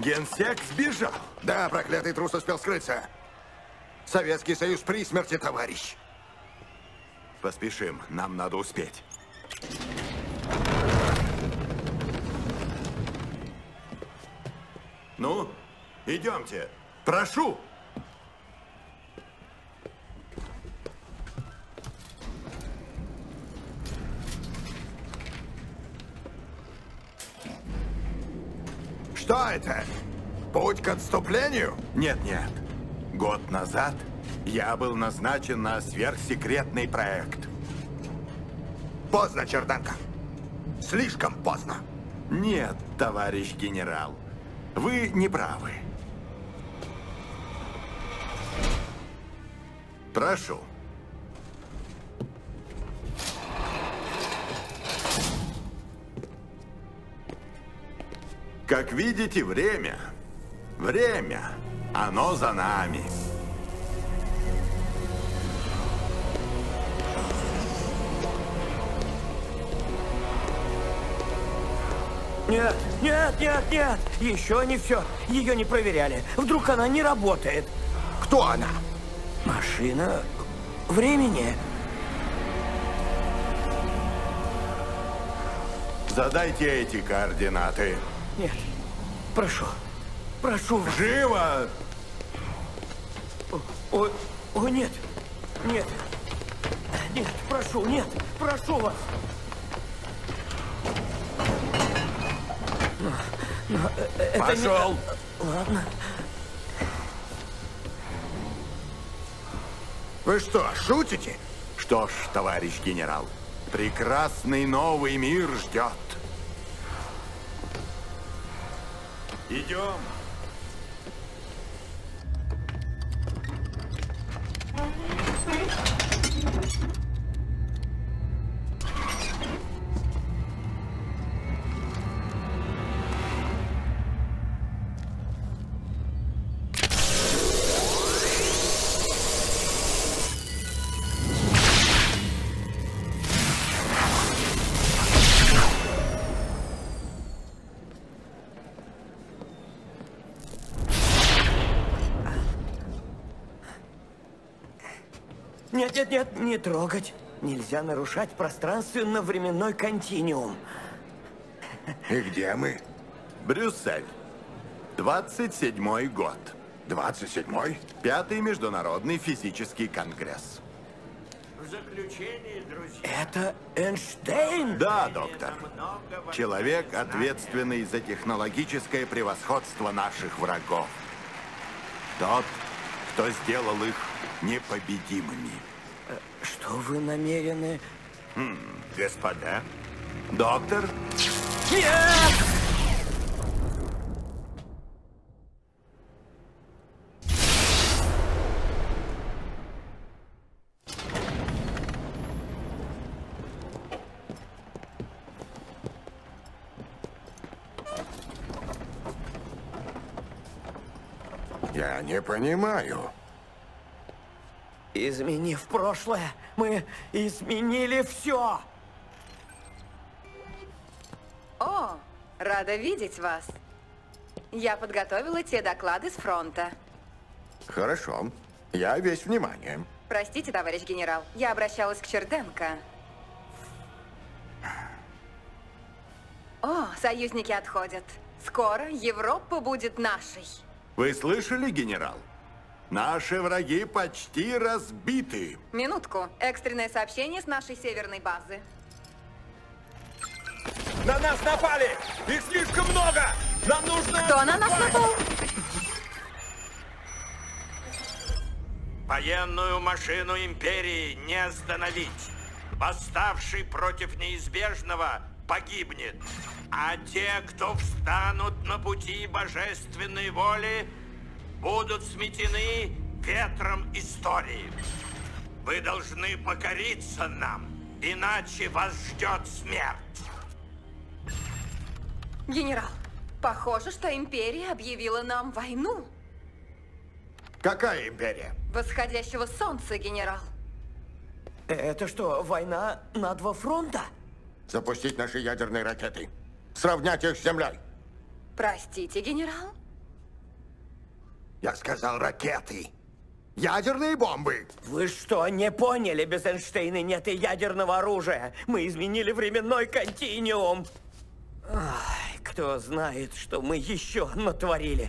Генсек сбежал. Да, проклятый трус успел скрыться. Советский Союз при смерти, товарищ. Поспешим, нам надо успеть. Ну, идемте. Прошу. Что это? Путь к отступлению? Нет. Год назад я был назначен на сверхсекретный проект. Поздно, Черданко. Слишком поздно. Нет, товарищ генерал. Вы не правы. Прошу. Как видите, время, оно за нами. Нет, еще не все. Ее не проверяли. Вдруг она не работает. Кто она? Машина времени. Задайте эти координаты. Нет, прошу вас. Живо! О, нет, прошу вас. Это Пошел! Не... Ладно. Вы что, шутите? Что ж, товарищ генерал, прекрасный новый мир ждет. Идем. Нет, не трогать. Нельзя нарушать пространственно-временной континуум. И где мы? Брюссель. 27-й год. 27-й? 5-й Международный физический конгресс. В заключение, друзья... Это Эйнштейн? Да, доктор. Человек, ответственный за технологическое превосходство наших врагов. Тот, кто сделал их непобедимыми. Что вы намерены? Господа. Доктор? Нет! Я не понимаю. Изменив прошлое, мы изменили все. О, рада видеть вас. Я подготовила те доклады с фронта. Хорошо. Я весь внимание. Простите, товарищ генерал, я обращалась к Черденко. О, союзники отходят. Скоро Европа будет нашей. Вы слышали, генерал? Наши враги почти разбиты. Минутку. Экстренное сообщение с нашей северной базы. На нас напали! Их слишком много! Нам нужно... Кто на нас напал? Военную машину империи не остановить. Восставший против неизбежного погибнет. А те, кто встанут на пути божественной воли, будут сметены ветром истории. Вы должны покориться нам, иначе вас ждет смерть. Генерал, похоже, что империя объявила нам войну. Какая империя? Восходящего солнца, генерал. Это что, война на два фронта? Запустить наши ядерные ракеты. Сравнять их с землей. Простите, генерал? Я сказал ракеты. Ядерные бомбы. Вы что, не поняли? Без Эйнштейна нет и ядерного оружия. Мы изменили временной континуум. Ай, кто знает, что мы еще натворили.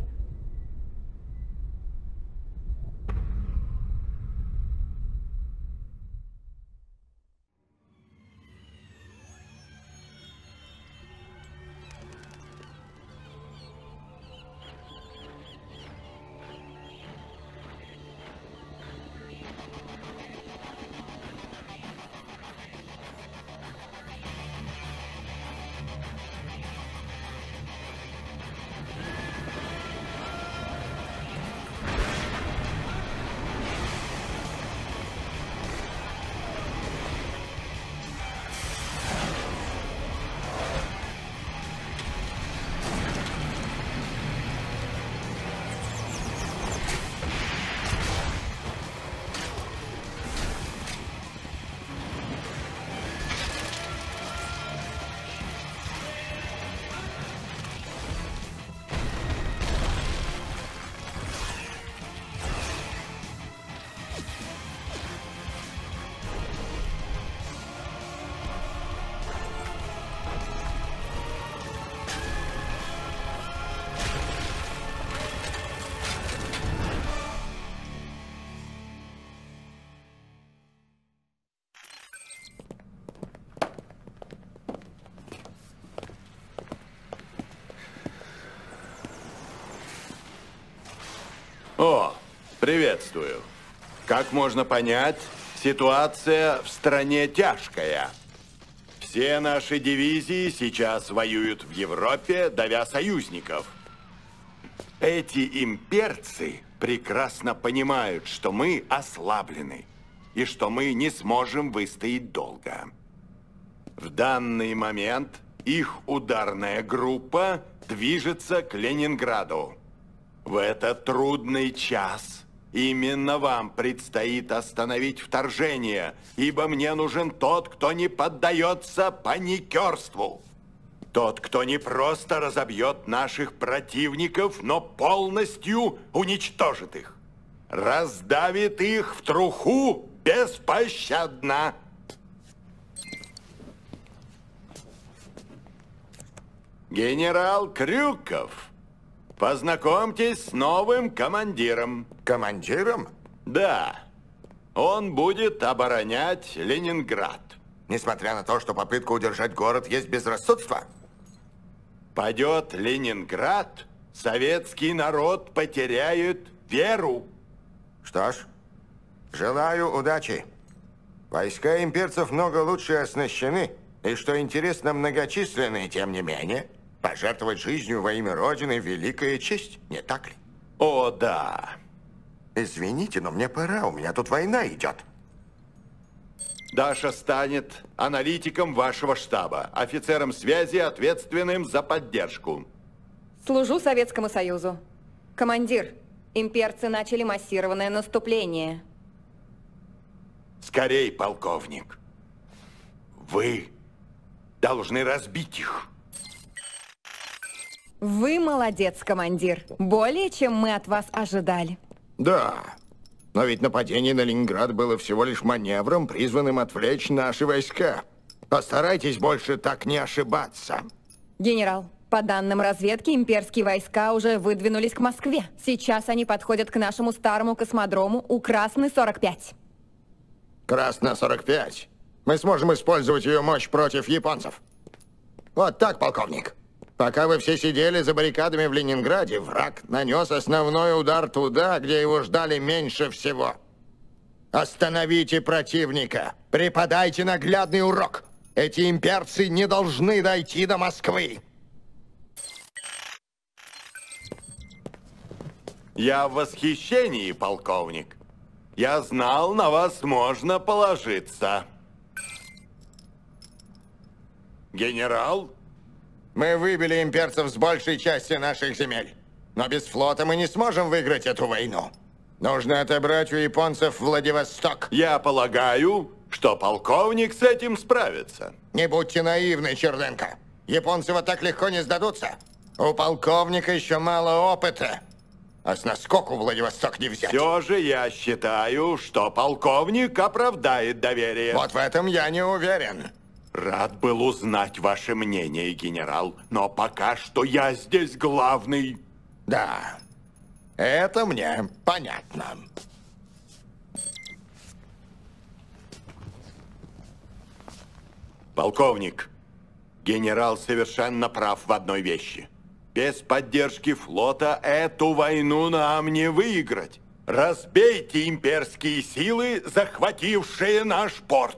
О, приветствую. Как можно понять, ситуация в стране тяжкая. Все наши дивизии сейчас воюют в Европе, давя союзников. Эти имперцы прекрасно понимают, что мы ослаблены и что мы не сможем выстоять долго. В данный момент их ударная группа движется к Ленинграду. В этот трудный час именно вам предстоит остановить вторжение, ибо мне нужен тот, кто не поддается паникерству. Тот, кто не просто разобьет наших противников, но полностью уничтожит их. Раздавит их в труху беспощадно. Генерал Крюков, познакомьтесь с новым командиром. Командиром? Да, он будет оборонять Ленинград. Несмотря на то, что попытка удержать город есть безрассудство? Падет Ленинград, советский народ потеряет веру. Что ж, желаю удачи. Войска имперцев много лучше оснащены, и, что интересно, многочисленны, тем не менее. Пожертвовать жизнью во имя Родины – великая честь, не так ли? О, да. Извините, но мне пора, у меня тут война идет. Даша станет аналитиком вашего штаба, офицером связи, ответственным за поддержку. Служу Советскому Союзу. Командир, имперцы начали массированное наступление. Скорей, полковник. Вы должны разбить их. Вы молодец, командир. Более, чем мы от вас ожидали. Да, но ведь нападение на Ленинград было всего лишь маневром, призванным отвлечь наши войска. Постарайтесь больше так не ошибаться. Генерал, по данным разведки, имперские войска уже выдвинулись к Москве. Сейчас они подходят к нашему старому космодрому у Красной 45. Красная 45. Мы сможем использовать ее мощь против японцев. Вот так, полковник. Пока вы все сидели за баррикадами в Ленинграде, враг нанес основной удар туда, где его ждали меньше всего. Остановите противника. Преподайте наглядный урок. Эти имперцы не должны дойти до Москвы. Я в восхищении, полковник. Я знал, на вас можно положиться. Генерал? Мы выбили имперцев с большей части наших земель. Но без флота мы не сможем выиграть эту войну. Нужно отобрать у японцев Владивосток. Я полагаю, что полковник с этим справится. Не будьте наивны, Черденко. Японцы вот так легко не сдадутся. У полковника еще мало опыта. а с наскоку Владивосток не взять. Все же я считаю, что полковник оправдает доверие. Вот в этом я не уверен. Рад был узнать ваше мнение, генерал, но пока что я здесь главный. Да, это мне понятно. Полковник, генерал совершенно прав в одной вещи. Без поддержки флота эту войну нам не выиграть. Разбейте имперские силы, захватившие наш порт.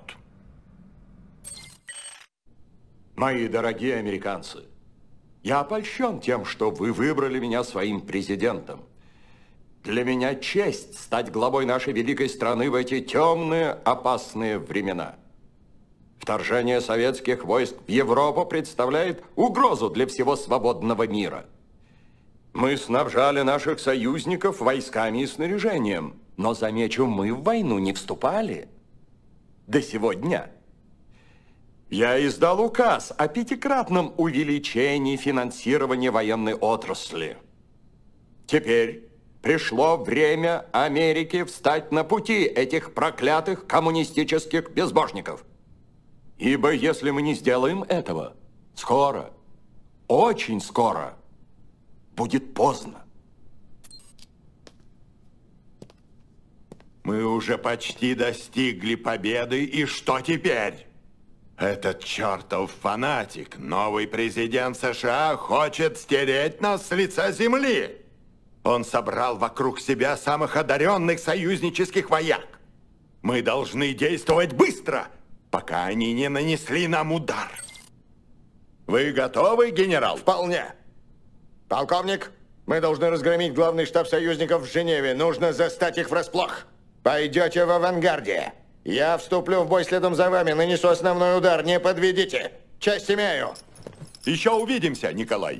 Мои дорогие американцы, я опольщен тем, что вы выбрали меня своим президентом. Для меня честь стать главой нашей великой страны в эти темные, опасные времена. Вторжение советских войск в Европу представляет угрозу для всего свободного мира. Мы снабжали наших союзников войсками и снаряжением, но, замечу, мы в войну не вступали до сего дня. Я издал указ о 5-кратном увеличении финансирования военной отрасли. Теперь пришло время Америки встать на пути этих проклятых коммунистических безбожников. Ибо если мы не сделаем этого, скоро, очень скоро, будет поздно. Мы уже почти достигли победы, и что теперь? Этот чертов фанатик, новый президент США, хочет стереть нас с лица земли. Он собрал вокруг себя самых одаренных союзнических вояк. Мы должны действовать быстро, пока они не нанесли нам удар. Вы готовы, генерал? Вполне. Полковник, мы должны разгромить главный штаб союзников в Женеве. Нужно застать их врасплох. Пойдете в авангарде. Я вступлю в бой следом за вами, нанесу основной удар. Не подведите. Часть имею. Еще увидимся, Николай.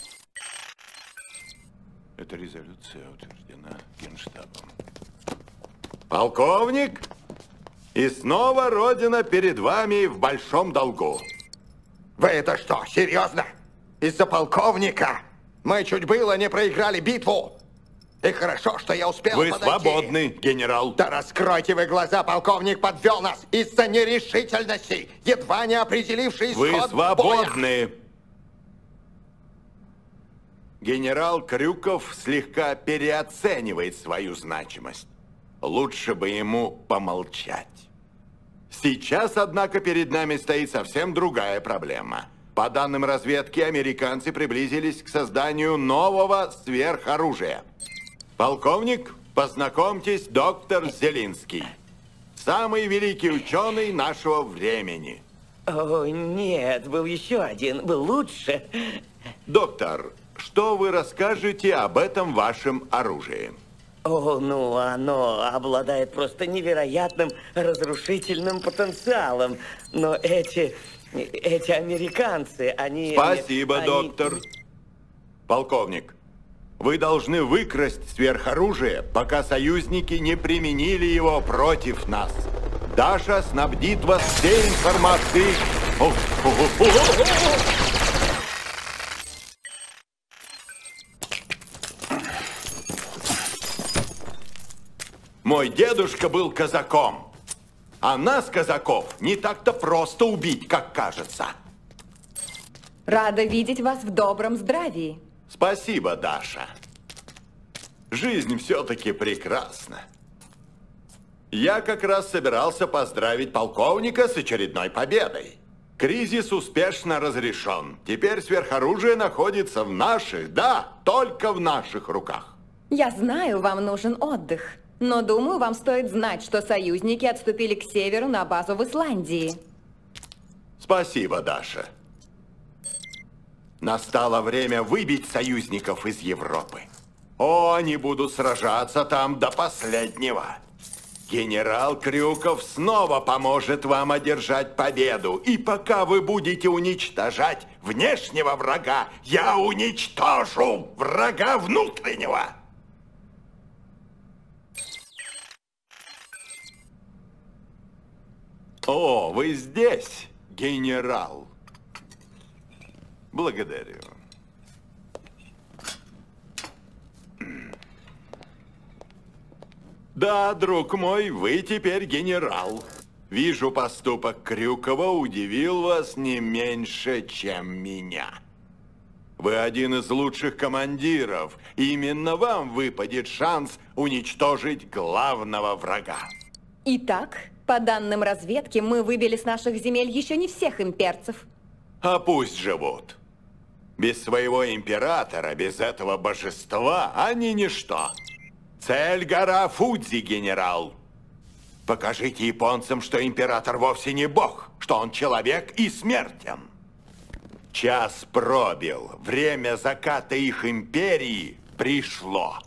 Эта резолюция утверждена Генштабом. Полковник, и снова Родина перед вами в большом долгу. Вы это что, серьезно? Из-за полковника? Мы чуть было не проиграли битву. И хорошо, что я успел Вы подойти. свободны, генерал. Да раскройте вы глаза, полковник подвел нас из-за нерешительности, едва не определивший исход Вы свободны. боя. Генерал Крюков слегка переоценивает свою значимость. Лучше бы ему помолчать. Сейчас, однако, перед нами стоит совсем другая проблема. По данным разведки, американцы приблизились к созданию нового сверхоружия. Полковник, познакомьтесь, доктор Зелинский. Самый великий ученый нашего времени. О, нет, был еще один, был лучше. Доктор, что вы расскажете об этом вашем оружии? О, ну, оно обладает просто невероятным разрушительным потенциалом. Но эти американцы, они... Спасибо, доктор. Полковник, вы должны выкрасть сверхоружие, пока союзники не применили его против нас. Даша снабдит вас всей информацией. Мой дедушка был казаком, а нас, казаков, не так-то просто убить, как кажется. Рада видеть вас в добром здравии. Спасибо, Даша. Жизнь все-таки прекрасна. Я как раз собирался поздравить полковника с очередной победой. Кризис успешно разрешен. Теперь сверхоружие находится в наших, да, только в наших руках. Я знаю, вам нужен отдых. Но думаю, вам стоит знать, что союзники отступили к северу на базу в Исландии. Спасибо, Даша. Настало время выбить союзников из Европы. О, они будут сражаться там до последнего. Генерал Крюков снова поможет вам одержать победу. И пока вы будете уничтожать внешнего врага, я уничтожу врага внутреннего. О, вы здесь, генерал. Благодарю. Да, друг мой, вы теперь генерал. Вижу, поступок Крюкова удивил вас не меньше, чем меня. Вы один из лучших командиров. Именно вам выпадет шанс уничтожить главного врага. Итак, по данным разведки, мы выбили с наших земель еще не всех имперцев. А пусть живут. Без своего императора, без этого божества, они ничто. Цель гора Фудзи, генерал. Покажите японцам, что император вовсе не бог, что он человек и смертен. Час пробил. Время заката их империи пришло.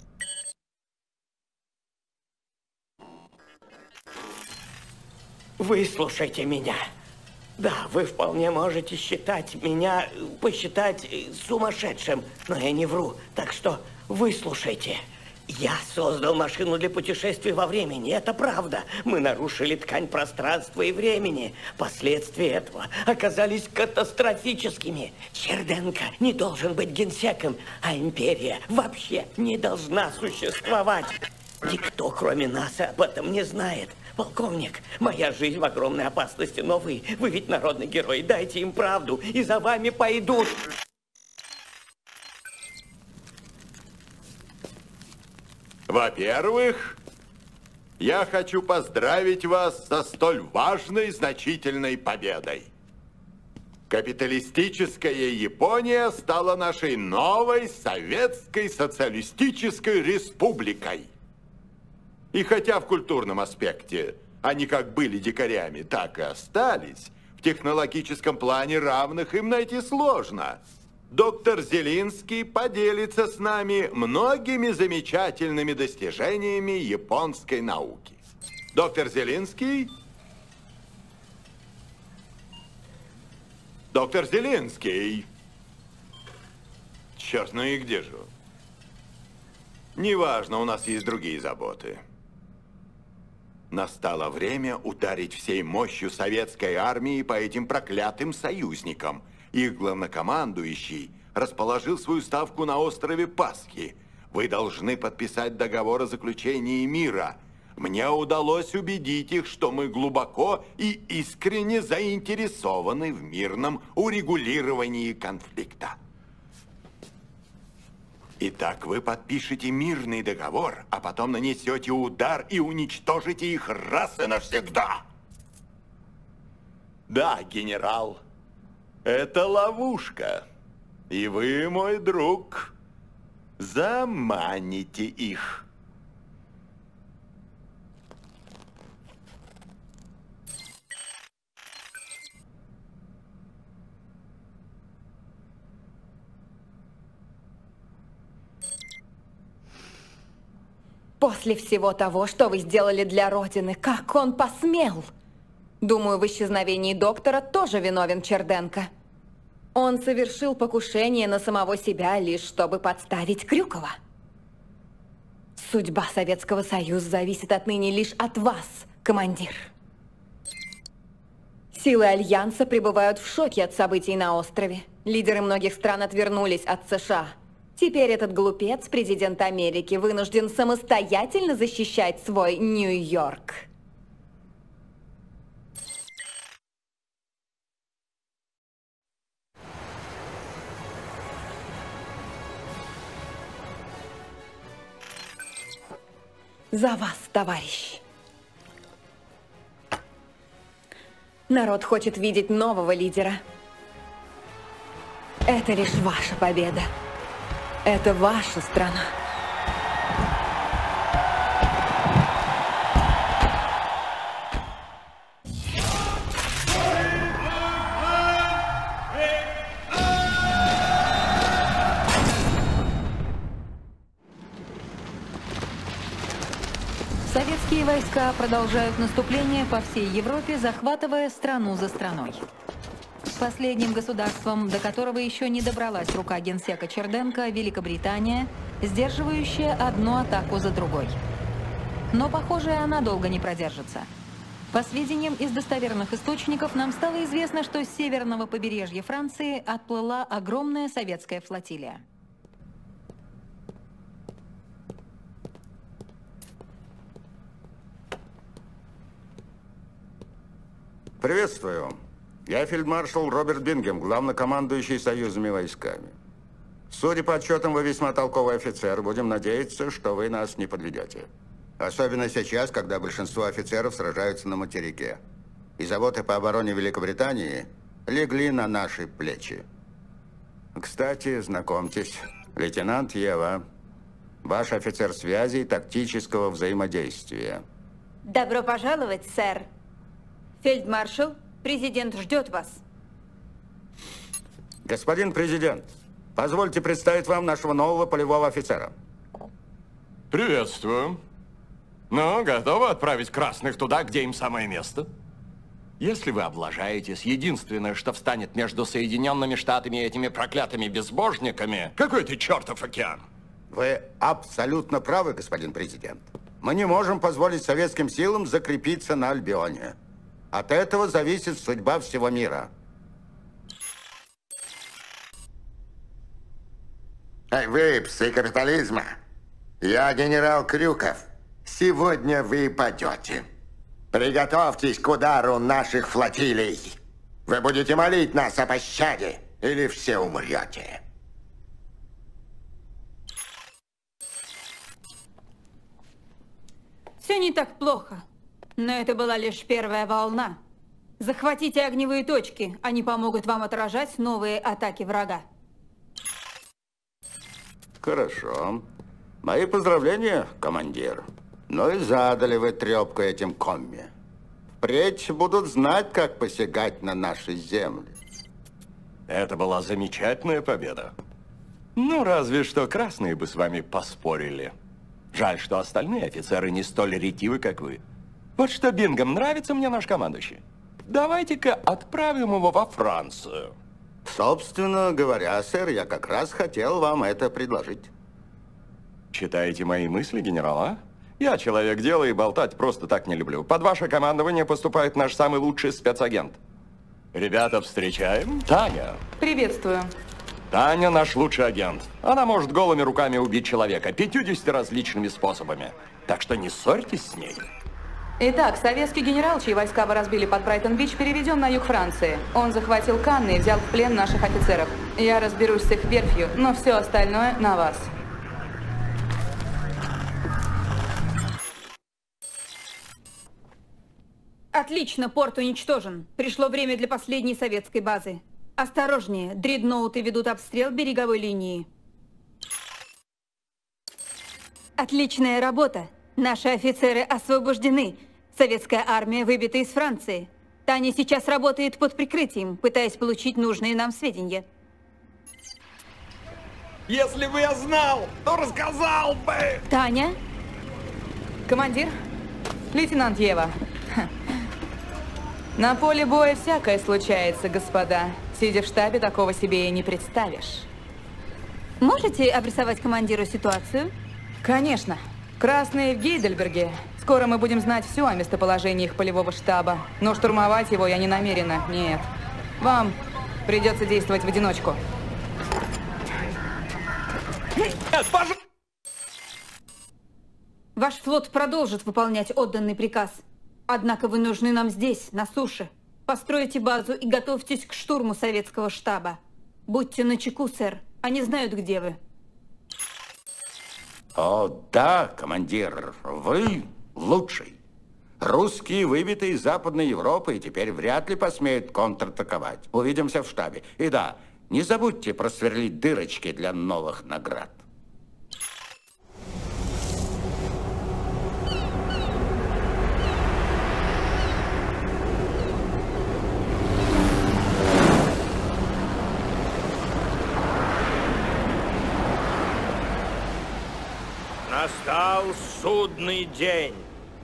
Выслушайте меня. Да, вы вполне можете посчитать сумасшедшим, но я не вру, так что выслушайте. Я создал машину для путешествий во времени, это правда. Мы нарушили ткань пространства и времени. Последствия этого оказались катастрофическими. Черденко не должен быть генсеком, а империя вообще не должна существовать. Никто, кроме нас, об этом не знает. Полковник, моя жизнь в огромной опасности, но вы ведь народный герой, дайте им правду, и за вами пойдут. Во-первых, я хочу поздравить вас со столь важной, значительной победой. Капиталистическая Япония стала нашей новой советской социалистической республикой. И хотя в культурном аспекте они как были дикарями, так и остались, в технологическом плане равных им найти сложно. Доктор Зелинский поделится с нами многими замечательными достижениями японской науки. Доктор Зелинский? Доктор Зелинский? Черт, ну и где же он? Неважно, у нас есть другие заботы. Настало время ударить всей мощью советской армии по этим проклятым союзникам. Их главнокомандующий расположил свою ставку на острове Пасхи. Вы должны подписать договор о заключении мира. Мне удалось убедить их, что мы глубоко и искренне заинтересованы в мирном урегулировании конфликта. Итак, вы подпишете мирный договор, а потом нанесете удар и уничтожите их раз и навсегда. Да, генерал. Это ловушка. И вы, мой друг, заманите их. После всего того, что вы сделали для Родины, как он посмел? Думаю, в исчезновении доктора тоже виновен Черденко. Он совершил покушение на самого себя, лишь чтобы подставить Крюкова. Судьба Советского Союза зависит отныне лишь от вас, командир. Силы Альянса пребывают в шоке от событий на острове. Лидеры многих стран отвернулись от США. Теперь этот глупец, президент Америки, вынужден самостоятельно защищать свой Нью-Йорк. За вас, товарищ. Народ хочет видеть нового лидера. Это лишь ваша победа. Это ваша страна. Советские войска продолжают наступление по всей Европе, захватывая страну за страной. Последним государством, до которого еще не добралась рука генсека Черденко, Великобритания, сдерживающая одну атаку за другой. Но, похоже, она долго не продержится. По сведениям из достоверных источников, нам стало известно, что с северного побережья Франции отплыла огромная советская флотилия. Приветствую. Я фельдмаршал Роберт Бингем, главнокомандующий союзными войсками. Судя по отчетам, вы весьма толковый офицер. Будем надеяться, что вы нас не подведете. Особенно сейчас, когда большинство офицеров сражаются на материке. И заботы по обороне Великобритании легли на наши плечи. Кстати, знакомьтесь, лейтенант Ева, ваш офицер связи и тактического взаимодействия. Добро пожаловать, сэр. Фельдмаршал, президент ждет вас. Господин президент, позвольте представить вам нашего нового полевого офицера. Приветствую. Ну, готовы отправить красных туда, где им самое место? Если вы облажаетесь, единственное, что встанет между Соединенными Штатами и этими проклятыми безбожниками, какой ты чертов океан? Вы абсолютно правы, господин президент. Мы не можем позволить советским силам закрепиться на Альбионе. От этого зависит судьба всего мира. Эй, вы, псы капитализма! Я генерал Крюков. Сегодня вы падете. Приготовьтесь к удару наших флотилий. Вы будете молить нас о пощаде, или все умрете. Все не так плохо, но это была лишь первая волна. Захватите огневые точки, они помогут вам отражать новые атаки врага. Хорошо. Мои поздравления, командир. Ну и задали вы трепку этим комми. Впредь будут знать, как посягать на наши земли. Это была замечательная победа. Ну, разве что красные бы с вами поспорили. Жаль, что остальные офицеры не столь ретивы, как вы. Вот что, Бингем, нравится мне наш командующий. Давайте-ка отправим его во Францию. Собственно говоря, сэр, я как раз хотел вам это предложить. Читаете мои мысли, генерал, а? Я человек дела и болтать просто так не люблю. Под ваше командование поступает наш самый лучший спецагент. Ребята, встречаем Таня. Приветствую. Таня наш лучший агент. Она может голыми руками убить человека 50 различными способами. Так что не ссорьтесь с ней. Итак, советский генерал, чьи войска вы разбили под Брайтон-Бич, переведен на юг Франции. Он захватил Канны и взял в плен наших офицеров. Я разберусь с их верфью, но все остальное на вас. Отлично, порт уничтожен. Пришло время для последней советской базы. Осторожнее, дредноуты ведут обстрел береговой линии. Отличная работа. Наши офицеры освобождены. Советская армия выбита из Франции. Таня сейчас работает под прикрытием, пытаясь получить нужные нам сведения. Если бы я знал, то рассказал бы! Таня? Командир? Лейтенант Ева. На поле боя всякое случается, господа. Сидя в штабе, такого себе и не представишь. Можете обрисовать командиру ситуацию? Конечно. Красные в Гейдельберге. Скоро мы будем знать все о местоположении их полевого штаба. Но штурмовать его я не намерена. Нет. Вам придется действовать в одиночку. Ваш флот продолжит выполнять отданный приказ. Однако вы нужны нам здесь, на суше. Постройте базу и готовьтесь к штурму советского штаба. Будьте начеку, сэр. Они знают, где вы. О, да, командир, вы лучший. Русские выбиты из Западной Европы и теперь вряд ли посмеют контратаковать. Увидимся в штабе. И да, не забудьте просверлить дырочки для новых наград. Настал судный день.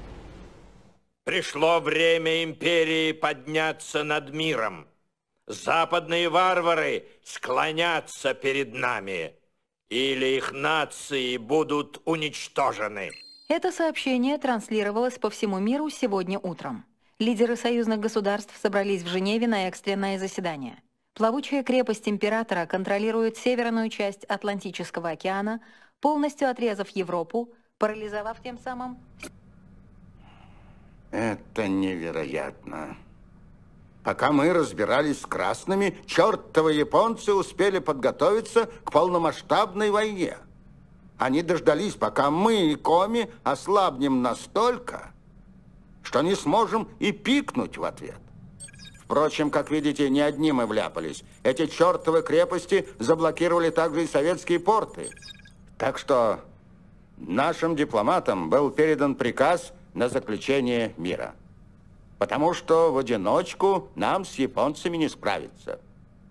Пришло время империи подняться над миром. Западные варвары склонятся перед нами, или их нации будут уничтожены. Это сообщение транслировалось по всему миру сегодня утром. Лидеры союзных государств собрались в Женеве на экстренное заседание. Плавучая крепость императора контролирует северную часть Атлантического океана, полностью отрезав Европу, парализовав тем самым... Это невероятно. Пока мы разбирались с красными, чертовы японцы успели подготовиться к полномасштабной войне. Они дождались, пока мы и Коми ослабнем настолько, что не сможем и пикнуть в ответ. Впрочем, как видите, не одни мы вляпались. Эти чертовы крепости заблокировали также и советские порты. Так что нашим дипломатам был передан приказ на заключение мира. Потому что в одиночку нам с японцами не справиться.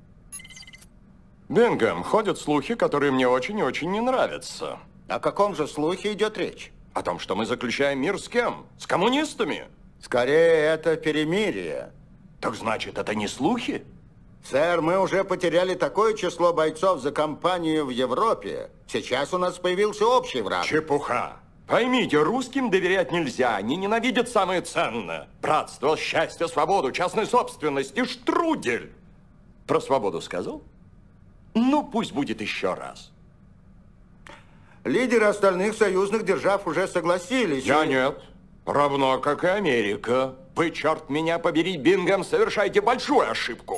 Бингем, ходят слухи, которые мне очень и очень не нравятся. О каком же слухе идет речь? О том, что мы заключаем мир с кем? С коммунистами? Скорее, это перемирие. Так значит, это не слухи? Сэр, мы уже потеряли такое число бойцов за кампанию в Европе. Сейчас у нас появился общий враг. Чепуха. Поймите, русским доверять нельзя. Они ненавидят самое ценное. Братство, счастье, свободу, частную собственность и штрудель. Про свободу сказал? Ну, пусть будет еще раз. Лидеры остальных союзных держав уже согласились. Я нет. Равно как и Америка. Вы, черт меня побери, Бингем, совершаете большую ошибку.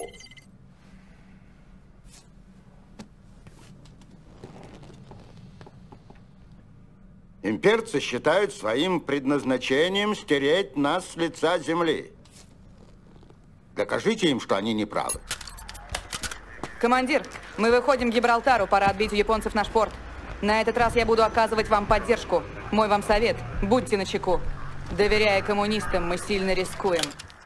Имперцы считают своим предназначением стереть нас с лица земли. Докажите им, что они не правы. Командир, мы выходим к Гибралтару, пора отбить у японцев наш порт. На этот раз я буду оказывать вам поддержку. Мой вам совет, будьте начеку. Доверяя коммунистам, мы сильно рискуем.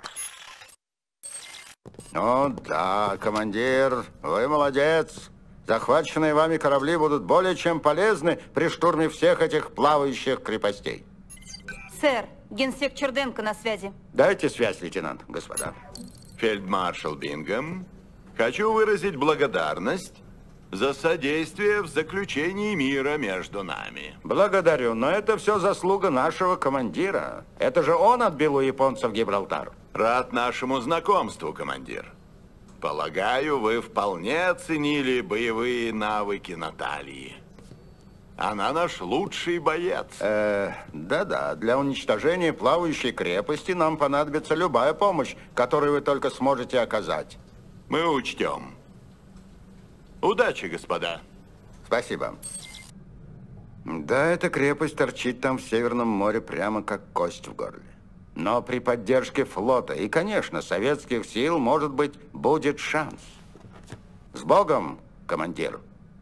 Ну да, командир, вы молодец. Захваченные вами корабли будут более чем полезны при штурме всех этих плавающих крепостей. Сэр, генсек Черденко на связи. Дайте связь, лейтенант, господа. Фельдмаршал Бингем, хочу выразить благодарность за содействие в заключении мира между нами. Благодарю, но это все заслуга нашего командира. Это же он отбил у японцев Гибралтар. Рад нашему знакомству, командир. Полагаю, вы вполне оценили боевые навыки Натальи. Она наш лучший боец. Да-да, для уничтожения плавающей крепости нам понадобится любая помощь, которую вы только сможете оказать. Мы учтем. Удачи, господа. Спасибо. Да, эта крепость торчит там в Северном море прямо как кость в горле. Но при поддержке флота и, конечно, советских сил, может быть, будет шанс. С Богом, командир.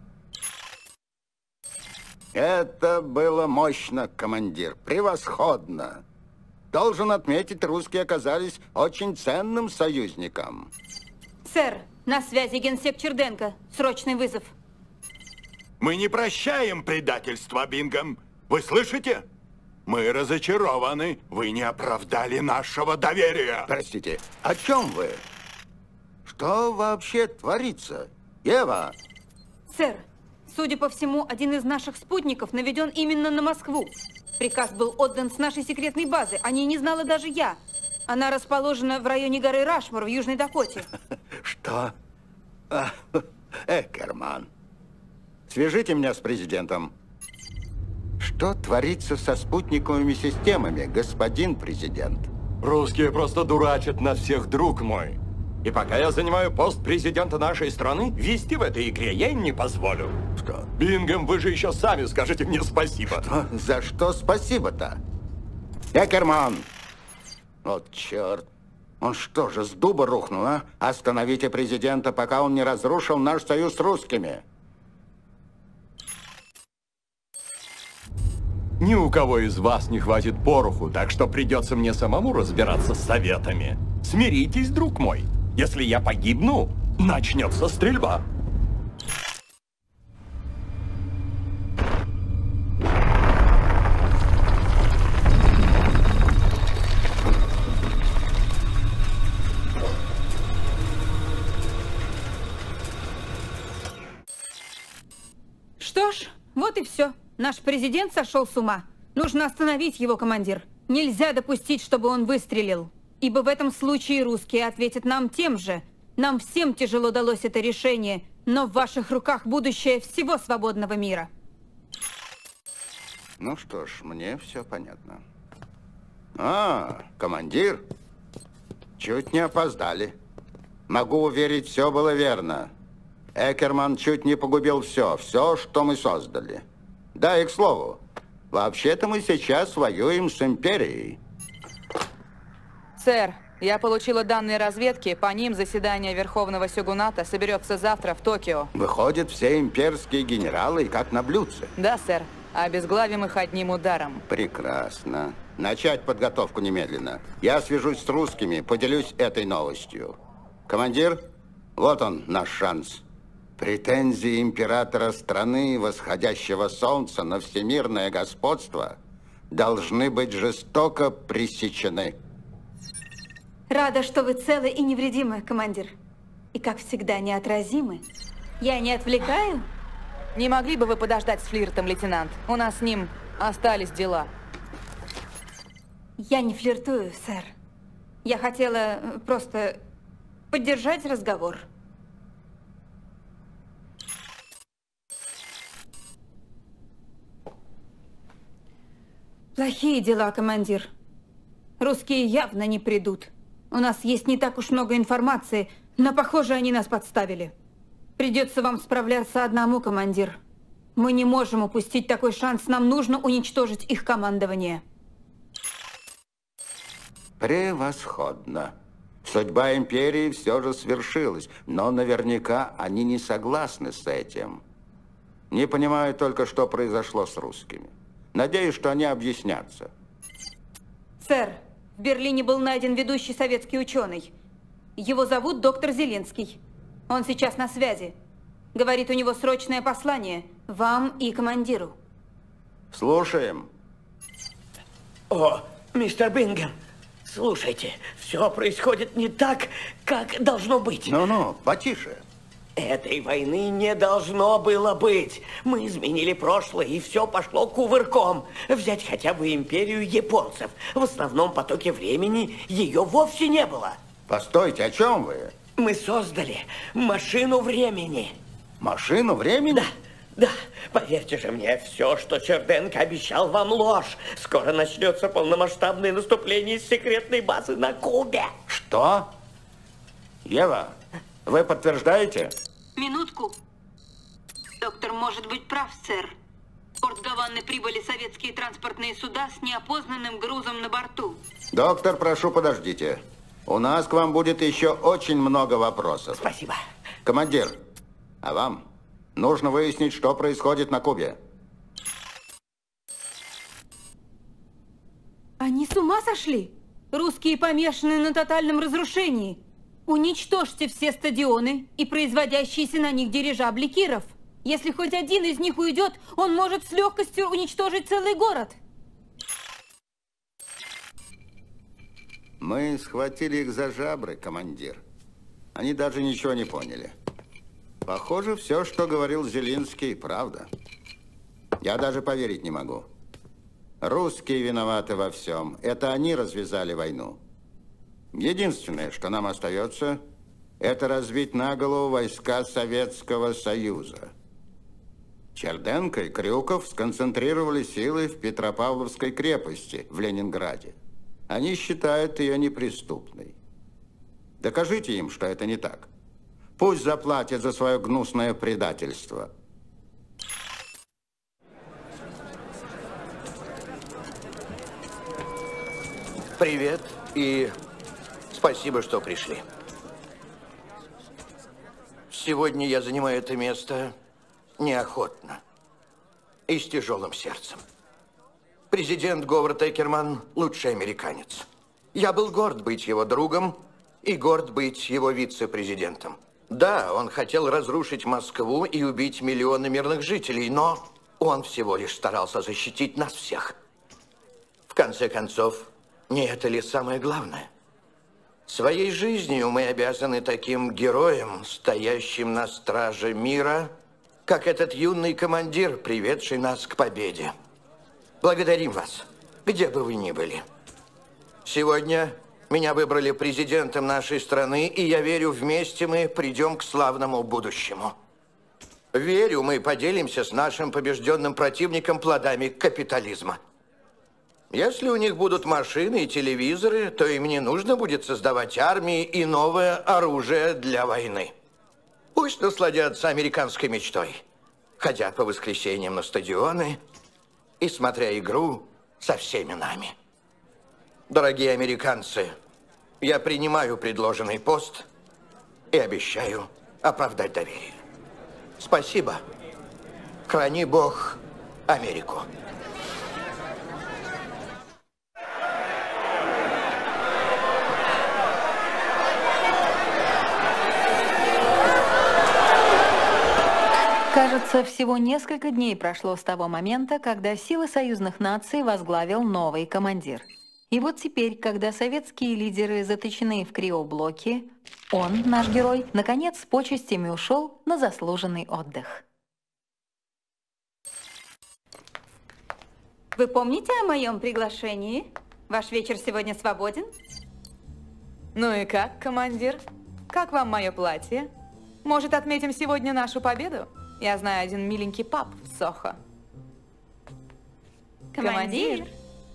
Это было мощно, командир. Превосходно. Должен отметить, русские оказались очень ценным союзником. Сэр, на связи генсек Черденко. Срочный вызов. Мы не прощаем предательства, Бингем. Вы слышите? Мы разочарованы. Вы не оправдали нашего доверия. Простите, о чем вы? Что вообще творится? Ева! Сэр, судя по всему, один из наших спутников наведен именно на Москву. Приказ был отдан с нашей секретной базы. О ней не знала даже я. Она расположена в районе горы Рашмор в Южной Дакоте. Что? Эккерман. Свяжите меня с президентом. Что творится со спутниковыми системами, господин президент? Русские просто дурачат нас всех, друг мой. И пока я занимаю пост президента нашей страны, вести в этой игре я им не позволю. Что? Бингем, вы же еще сами скажете мне спасибо. Что? За что спасибо-то? Эккерман! Вот черт. Он что же, с дуба рухнул, а? Остановите президента, пока он не разрушил наш союз с русскими. Ни у кого из вас не хватит пороху, так что придется мне самому разбираться с советами. Смиритесь, друг мой. Если я погибну, начнется стрельба. Что ж, вот и все. Наш президент сошел с ума. Нужно остановить его, командир. Нельзя допустить, чтобы он выстрелил. Ибо в этом случае русские ответят нам тем же. Нам всем тяжело далось это решение, но в ваших руках будущее всего свободного мира. Ну что ж, мне все понятно. Командир? Чуть не опоздали. Могу уверить, все было верно. Экерман чуть не погубил все, что мы создали. Да, и к слову, вообще-то мы сейчас воюем с Империей. Сэр, я получила данные разведки. По ним заседание Верховного Сёгуната соберется завтра в Токио. Выходят все имперские генералы как на блюдце. Да, сэр. Обезглавим их одним ударом. Прекрасно. Начать подготовку немедленно. Я свяжусь с русскими, поделюсь этой новостью. Командир, вот он, наш шанс. Претензии императора страны, восходящего солнца на всемирное господство, должны быть жестоко пресечены. Рада, что вы целы и невредимы, командир. И, как всегда, неотразимы. Я не отвлекаю? Не могли бы вы подождать с флиртом, лейтенант? У нас с ним остались дела. Я не флиртую, сэр. Я хотела просто поддержать разговор. Плохие дела, командир. Русские явно не придут. У нас есть не так уж много информации, но, похоже, они нас подставили. Придется вам справляться одному, командир. Мы не можем упустить такой шанс, нам нужно уничтожить их командование. Превосходно. Судьба империи все же свершилась, но наверняка они не согласны с этим. Не понимаю только, что произошло с русскими. Надеюсь, что они объяснятся. Сэр, в Берлине был найден ведущий советский ученый. Его зовут доктор Зеленский. Он сейчас на связи. Говорит, у него срочное послание вам и командиру. Слушаем. О, мистер Бингем, слушайте, все происходит не так, как должно быть. Ну-ну, потише. Этой войны не должно было быть. Мы изменили прошлое, и все пошло кувырком. Взять хотя бы империю японцев. В основном потоке времени ее вовсе не было. Постойте, о чем вы? Мы создали машину времени. Машину времени? Да. Поверьте же мне, все, что Черденко обещал вам, ложь. Скоро начнется полномасштабное наступление с секретной базы на Кубе. Что? Ева, вы подтверждаете? Минутку. Доктор может быть прав, сэр. В порт Гаваны прибыли советские транспортные суда с неопознанным грузом на борту. Доктор, прошу, подождите. У нас к вам будет еще очень много вопросов. Спасибо. Командир, а вам нужно выяснить, что происходит на Кубе. Они с ума сошли? Русские помешаны на тотальном разрушении. Уничтожьте все стадионы и производящиеся на них дирижабли Киров. Если хоть один из них уйдет, он может с легкостью уничтожить целый город. Мы схватили их за жабры, командир. Они даже ничего не поняли. Похоже, все, что говорил Зеленский, правда. Я даже поверить не могу. Русские виноваты во всем. Это они развязали войну. Единственное, что нам остается, это разбить на голову войска Советского Союза. Черденко и Крюков сконцентрировали силы в Петропавловской крепости в Ленинграде. Они считают ее неприступной. Докажите им, что это не так. Пусть заплатят за свое гнусное предательство. Привет и спасибо, что пришли. Сегодня я занимаю это место неохотно и с тяжелым сердцем. Президент Говард Экерман – лучший американец. Я был горд быть его другом и горд быть его вице-президентом. Да, он хотел разрушить Москву и убить миллионы мирных жителей, но он всего лишь старался защитить нас всех. В конце концов, не это ли самое главное? Своей жизнью мы обязаны таким героям, стоящим на страже мира, как этот юный командир, приведший нас к победе. Благодарим вас, где бы вы ни были. Сегодня меня выбрали президентом нашей страны, и я верю, вместе мы придем к славному будущему. Верю, мы поделимся с нашим побежденным противником плодами капитализма. Если у них будут машины и телевизоры, то им не нужно будет создавать армии и новое оружие для войны. Пусть насладятся американской мечтой, ходя по воскресеньям на стадионы и смотря игру со всеми нами. Дорогие американцы, я принимаю предложенный пост и обещаю оправдать доверие. Спасибо. Храни Бог Америку. Кажется, всего несколько дней прошло с того момента, когда силы союзных наций возглавил новый командир. И вот теперь, когда советские лидеры заточены в криоблоке, он, наш герой, наконец с почестями ушел на заслуженный отдых. Вы помните о моем приглашении? Ваш вечер сегодня свободен? Ну и как, командир? Как вам мое платье? Может, отметим сегодня нашу победу? Я знаю один миленький паб в Сохо. Командир!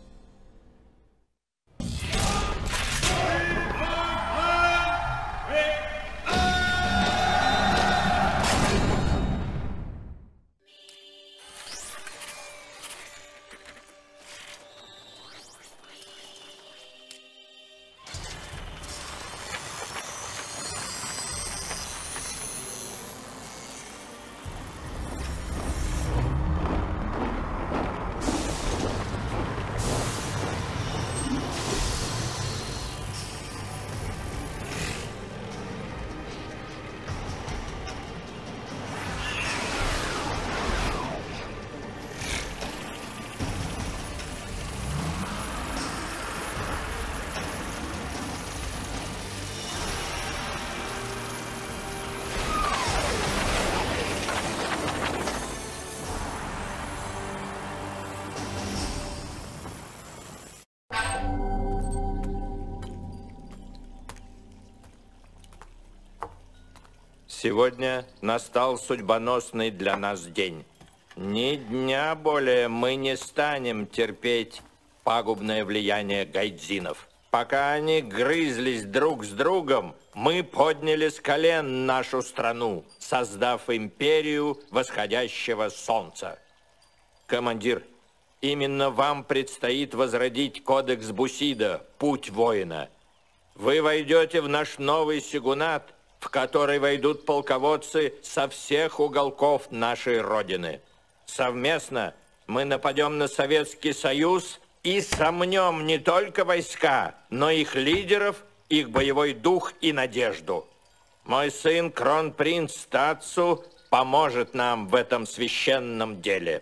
Сегодня настал судьбоносный для нас день. Ни дня более мы не станем терпеть пагубное влияние гайдзинов. Пока они грызлись друг с другом, мы подняли с колен нашу страну, создав империю восходящего солнца. Командир, именно вам предстоит возродить кодекс Бусидо, путь воина. Вы войдете в наш новый сёгунат, в который войдут полководцы со всех уголков нашей Родины. Совместно мы нападем на Советский Союз и сомнем не только войска, но их лидеров, их боевой дух и надежду. Мой сын, кронпринц Тацу, поможет нам в этом священном деле.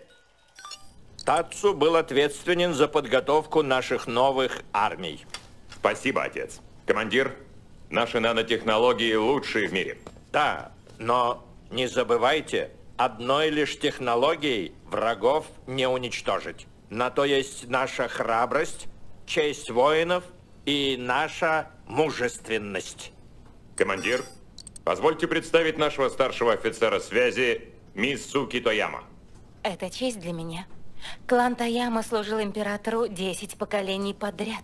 Тацу был ответственен за подготовку наших новых армий. Спасибо, отец. Командир, наши нанотехнологии лучшие в мире. Да, но не забывайте, одной лишь технологией врагов не уничтожить. На то есть наша храбрость, честь воинов и наша мужественность. Командир, позвольте представить нашего старшего офицера связи, Мисуки Тояма. Это честь для меня. Клан Тояма служил императору 10 поколений подряд.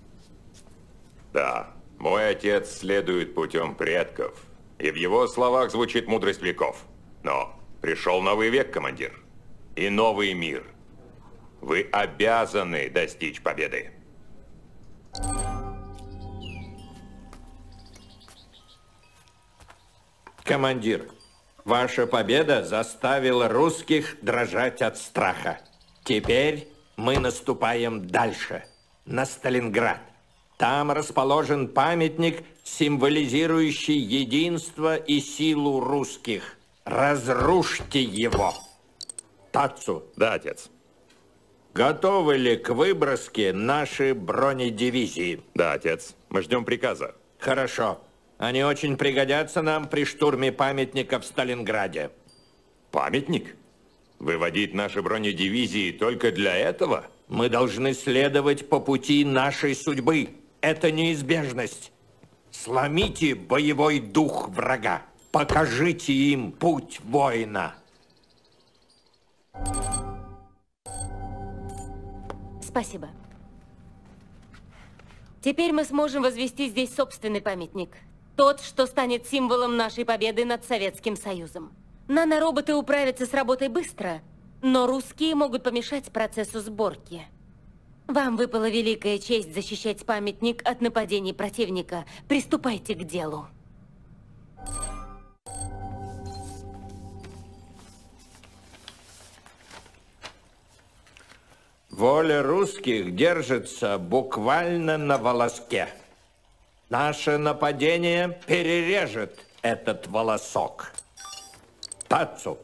Да. Мой отец следует путем предков, и в его словах звучит мудрость веков. Но пришел новый век, командир, и новый мир. Вы обязаны достичь победы. Командир, ваша победа заставила русских дрожать от страха. Теперь мы наступаем дальше, на Сталинград. Там расположен памятник, символизирующий единство и силу русских. Разрушьте его. Тацу. Да, отец. Готовы ли к выброске наши бронедивизии? Да, отец. Мы ждем приказа. Хорошо. Они очень пригодятся нам при штурме памятника в Сталинграде. Памятник? Выводить наши бронедивизии только для этого? Мы должны следовать по пути нашей судьбы. Это неизбежность. Сломите боевой дух врага. Покажите им путь воина. Спасибо. Теперь мы сможем возвести здесь собственный памятник. Тот, что станет символом нашей победы над Советским Союзом. Нанороботы управятся с работой быстро, но русские могут помешать процессу сборки. Вам выпала великая честь защищать памятник от нападений противника. Приступайте к делу. Воля русских держится буквально на волоске. Наше нападение перережет этот волосок. Тацу!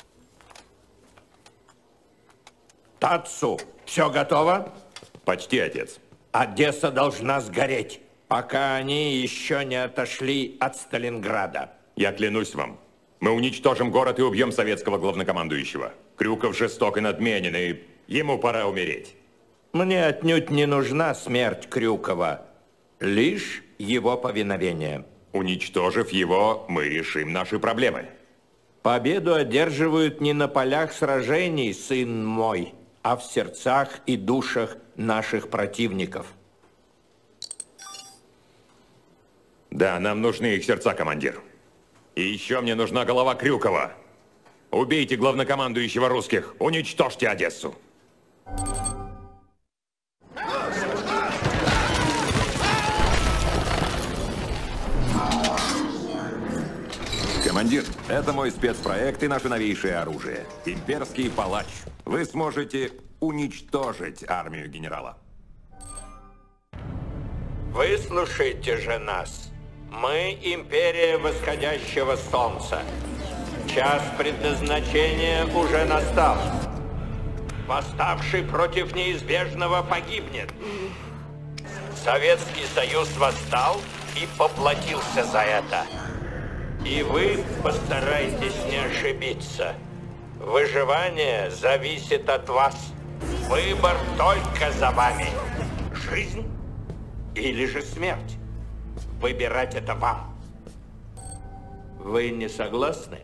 Тацу! Все готово? Почти, отец. Одесса должна сгореть, пока они еще не отошли от Сталинграда. Я клянусь вам, мы уничтожим город и убьем советского главнокомандующего. Крюков жесток и надменен, и ему пора умереть. Мне отнюдь не нужна смерть Крюкова, лишь его повиновение. Уничтожив его, мы решим наши проблемы. Победу одерживают не на полях сражений, сын мой, а в сердцах и душах наших противников. Да, нам нужны их сердца, командир. И еще мне нужна голова Крюкова. Убейте главнокомандующего русских, уничтожьте Одессу. Командир, это мой спецпроект и наше новейшее оружие. Имперский палач. Вы сможете уничтожить армию генерала. Выслушайте же нас. Мы империя восходящего солнца. Час предназначения уже настал. Восставший против неизбежного погибнет. Советский Союз восстал и поплатился за это. И вы постарайтесь не ошибиться. Выживание зависит от вас. Выбор только за вами. Жизнь или же смерть. Выбирать это вам. Вы не согласны?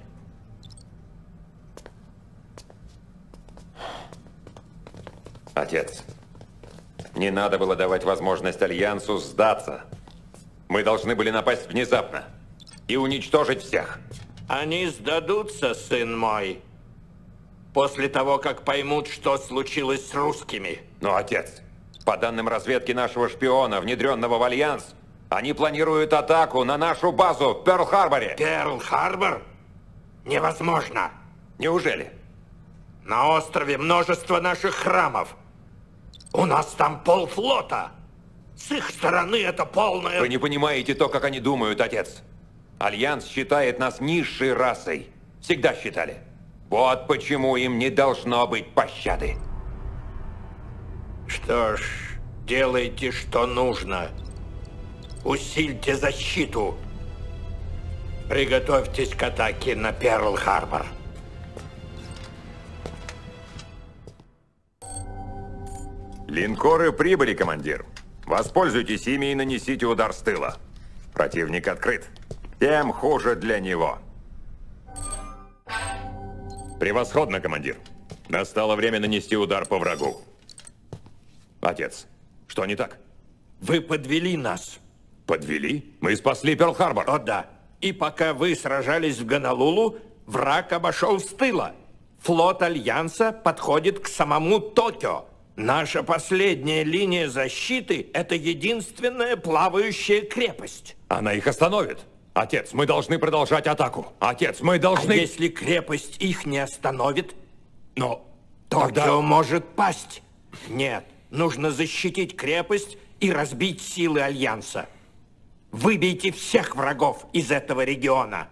Отец, не надо было давать возможность Альянсу сдаться. Мы должны были напасть внезапно и уничтожить всех. Они сдадутся, сын мой, после того, как поймут, что случилось с русскими. Но, отец, по данным разведки нашего шпиона, внедренного в Альянс, они планируют атаку на нашу базу в Перл-Харборе. Перл-Харбор? Невозможно. Неужели? На острове множество наших храмов. У нас там полфлота. С их стороны это полное... Вы не понимаете то, как они думают, отец. Альянс считает нас низшей расой. Всегда считали. Вот почему им не должно быть пощады. Что ж, делайте, что нужно. Усильте защиту. Приготовьтесь к атаке на Перл-Харбор. Линкоры прибыли, командир. Воспользуйтесь ими и нанесите удар с тыла. Противник открыт. Тем хуже для него. Превосходно, командир. Настало время нанести удар по врагу. Отец, что не так? Вы подвели нас. Подвели? Мы спасли Перл-Харбор. О, да. И пока вы сражались в Гонолулу, враг обошел с тыла. Флот Альянса подходит к самому Токио. Наша последняя линия защиты – это единственная плавающая крепость. Она их остановит. Отец, мы должны продолжать атаку. Отец, мы должны... А если крепость их не остановит? Но Токио может пасть. Нет, нужно защитить крепость и разбить силы Альянса. Выбейте всех врагов из этого региона.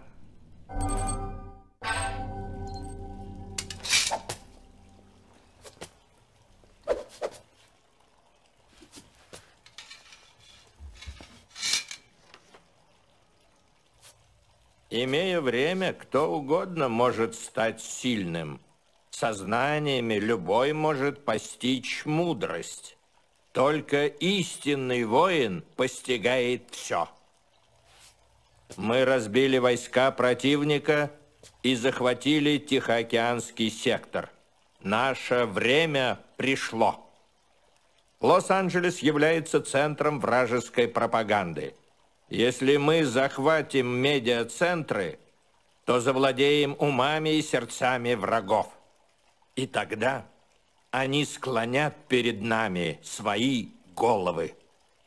Имея время, кто угодно может стать сильным. Сознаниями любой может постичь мудрость. Только истинный воин постигает все. Мы разбили войска противника и захватили Тихоокеанский сектор. Наше время пришло. Лос-Анджелес является центром вражеской пропаганды. Если мы захватим медиацентры, то завладеем умами и сердцами врагов. И тогда они склонят перед нами свои головы.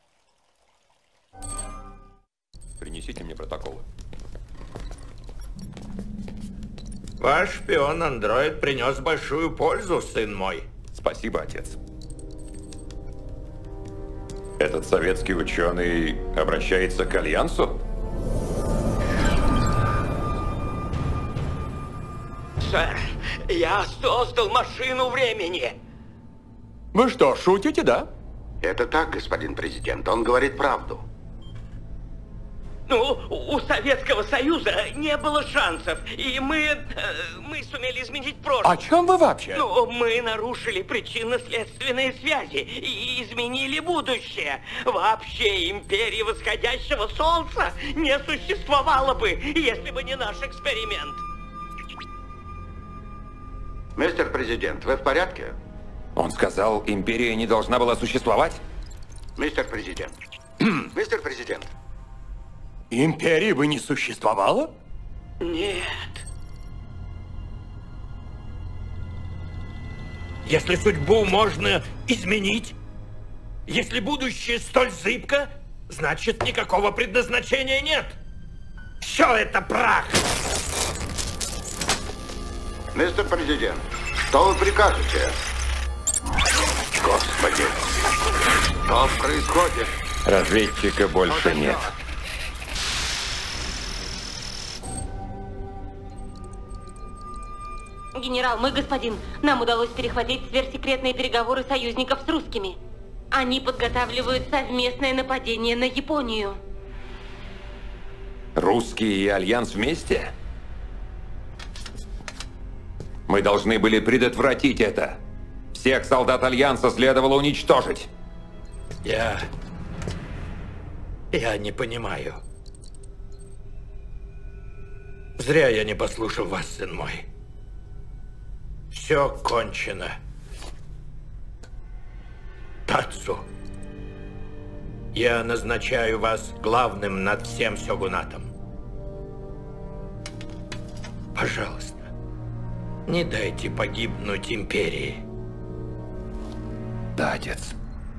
Принесите мне протоколы. Ваш шпион-андроид принес большую пользу, сын мой. Спасибо, отец. Этот советский ученый обращается к Альянсу? Сэр, я создал машину времени. Вы что, шутите, да? Это так, господин президент. Он говорит правду. Ну, у Советского Союза не было шансов, и мы сумели изменить прошлое. О чем вы вообще? Ну, мы нарушили причинно-следственные связи и изменили будущее. Вообще империи восходящего солнца не существовало бы, если бы не наш эксперимент. Мистер президент, вы в порядке? Он сказал, империя не должна была существовать? Мистер президент. Мистер президент. Империи бы не существовало? Нет. Если судьбу можно изменить, если будущее столь зыбко, значит, никакого предназначения нет. Все это прах. Мистер президент, что вы прикажете? Господи, что происходит? Разведчика больше нет. Генерал, мой господин, нам удалось перехватить сверхсекретные переговоры союзников с русскими. Они подготавливают совместное нападение на Японию. Русские и Альянс вместе? Мы должны были предотвратить это. Всех солдат Альянса следовало уничтожить. Я не понимаю. Зря я не послушал вас, сын мой. Все кончено. Тацу, я назначаю вас главным над всем сёгунатом. Пожалуйста, не дайте погибнуть империи. Да, отец.